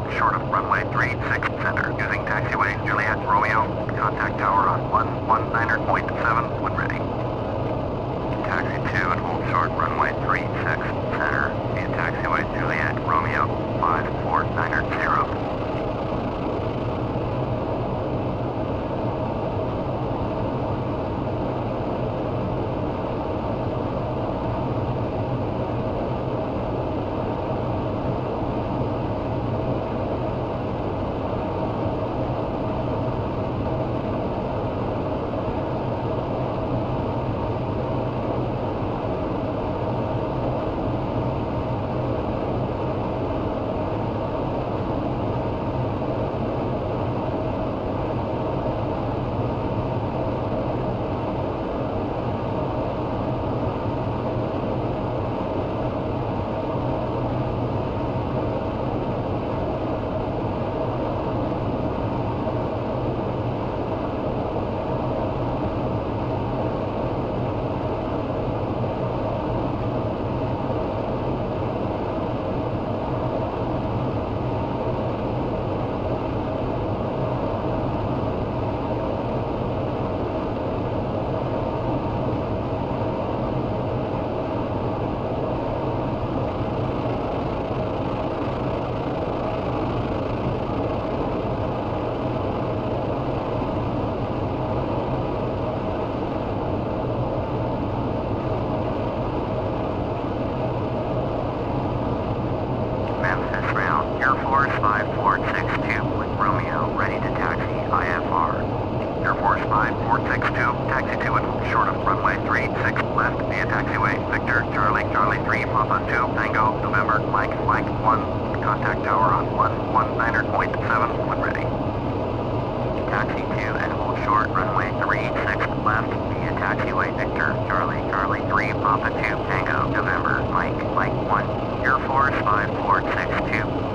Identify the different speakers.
Speaker 1: short of runway 36 center, using taxiway Juliet Romeo. Contact tower on 119.7 when ready. Taxi 2 and hold short runway 36 center, via taxiway Juliet Romeo 549er0. Memphis round, Air Force 5462 with Romeo, ready to taxi IFR. Air Force 5462, taxi 2 and hold short of runway 36 left via taxiway Victor, Charlie, Charlie 3, Papa 2, Tango, November, Mike, Mike 1. Contact tower on 119.7 when ready. Taxi 2 and hold short runway 36 left via taxiway Victor, Charlie, Charlie 3, Papa 2, Tango, November, Mike, Mike 1. Air Force 5462.